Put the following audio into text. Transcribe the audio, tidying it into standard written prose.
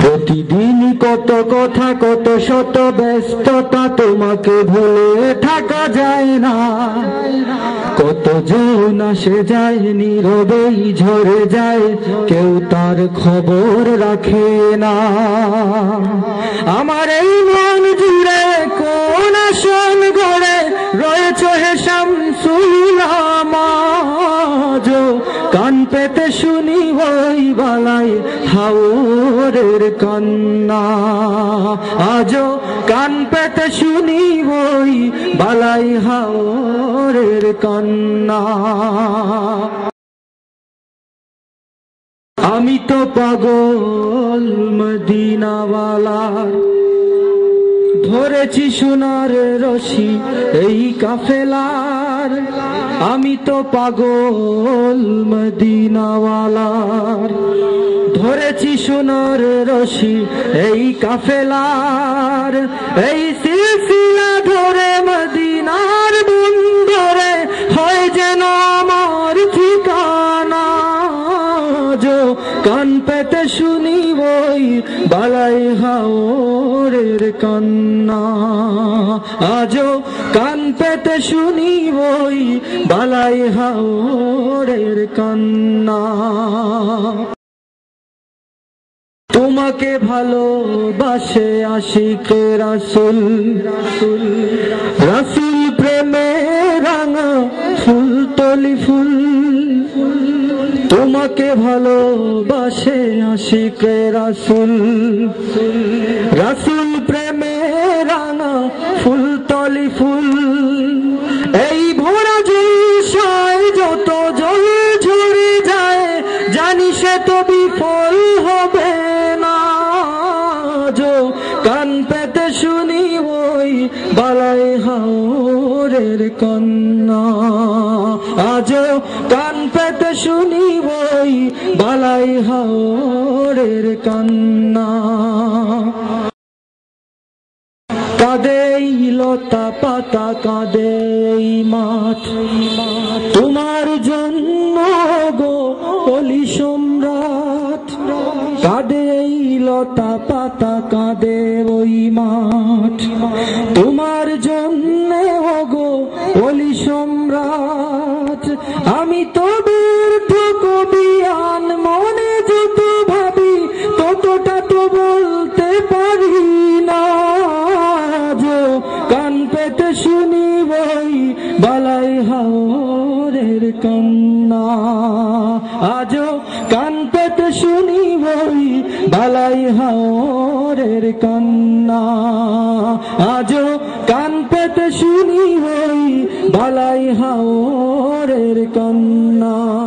প্রতিদিনই কত কথা কত শত ব্যস্ততা, তোমাকে ভুলে থাকা যায় না। কত জন আসে যায় নীরবেই ঝরে যায়, কেউ তার খবর রাখে না। আমার এই মন জুড়ে কোন আসন গড়ে রয়েছে হে শামসুল আমাজ, কান পেতে শুনি ওই বালাই হাওরের কান্না। আজও কান পেতে শুনি ওই বালাই হাওরের কান্না। আমি তো পাগল মদিনাওয়ালার, ধরেছি সোনার রশি এই কাফেলার। আমি তো পাগল মদিনাওয়ালার, ধরেছি সোনার রশি এই কাফেলার। এই সিলসিলা ধরে মদিনার বুন ধরে হয় যেন আমার ঠিকানা। কান পেতে শুনি ওই বালাই হাওরের কান্না। আজও কান পেতে শুনি ওই বালাই হাওরের কান্না। তোমাকে ভালোবাসে আশিকে রাসূল, রাসূল প্রেমে রাঙা ফুল তলি ফুল। তোমাকে ভালোবাসে আশিকে রাসূল, রাসূল প্রেমে রাঙা ফুল তলি ফুল। এই ভরা জলসায় যত জল ঝরে যায়, জানি সে তো বিফল হবে না। কান পেতে শুনি ওই বালাই হাওরের কান্না। আজও কান পেতে শুনি ওই বালাই হাওরের কান্না। কাঁদে লতা পাতা কাঁদে মাঠ, তোমার জন্য গো অলি সম্রাট। কাঁদে লতা পাতা কাঁদে ওই মাঠ, তোমার জন্য গো অলি সম্রাট। আমি তো ব্যর্থ কবিয়ান, মনে যত ভাবি ততটা তো বলতে পারি না। কান পেতে শুনি ওই বালাই হাওরের কান্না। আজও কান পেতে শুনি ওই বালাই হাওরের কান্না। আজও কান পেতে শুনি ওই বালাই হাওরের কান্না।